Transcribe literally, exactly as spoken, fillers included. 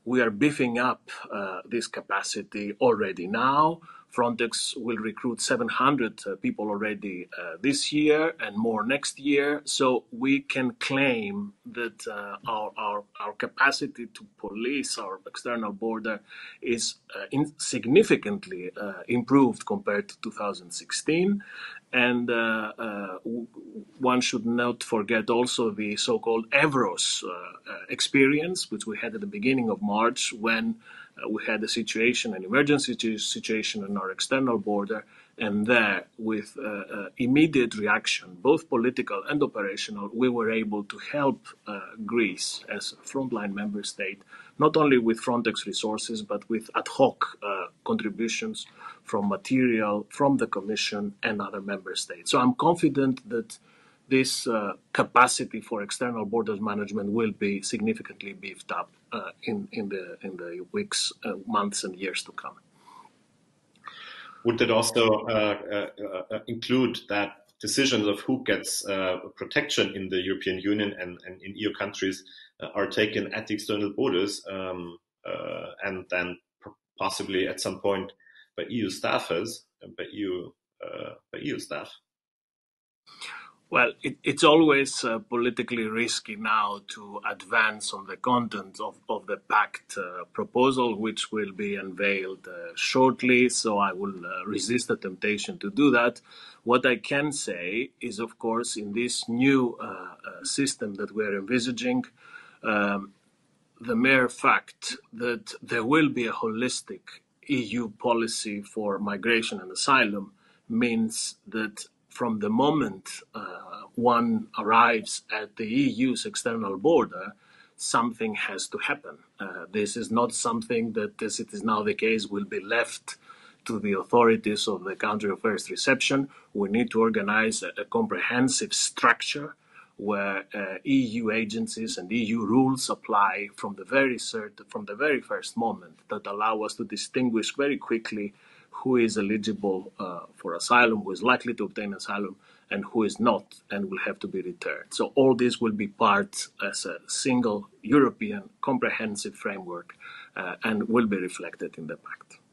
we are beefing up uh, this capacity already now. Frontex will recruit seven hundred uh, people already uh, this year and more next year. So we can claim that uh, our, our, our capacity to police our external border is uh, in significantly uh, improved compared to two thousand sixteen. And uh, uh, one should not forget also the so-called Evros uh, uh, experience, which we had at the beginning of March, when uh, we had a situation, an emergency situation on our external border, and there, with uh, uh, immediate reaction, both political and operational, we were able to help uh, Greece as a frontline member state, not only with Frontex resources, but with ad hoc uh, contributions from material, from the Commission and other member states. So I'm confident that this uh, capacity for external borders management will be significantly beefed up uh, in, in, the, in the weeks, uh, months and years to come. Would that also uh, uh, uh, include that decisions of who gets uh, protection in the European Union and, and in E U countries uh, are taken at the external borders um, uh, and then possibly at some point by E U staffers, by E U, uh, by E U staff? Well, it, it's always uh, politically risky now to advance on the content of, of the pact uh, proposal, which will be unveiled uh, shortly, so I will uh, resist the temptation to do that. What I can say is, of course, in this new uh, uh, system that we're envisaging, um, the mere fact that there will be a holistic E U policy for migration and asylum means that from the moment uh, one arrives at the E U's external border, something has to happen. Uh, this is not something that, as it is now the case, will be left to the authorities of the country of first reception. We need to organize a, a comprehensive structure where uh, E U agencies and E U rules apply from the very cert- from the very first moment, that allow us to distinguish very quickly who is eligible uh, for asylum, who is likely to obtain asylum, and who is not and will have to be returned. So all this will be part as a single European comprehensive framework uh, and will be reflected in the pact.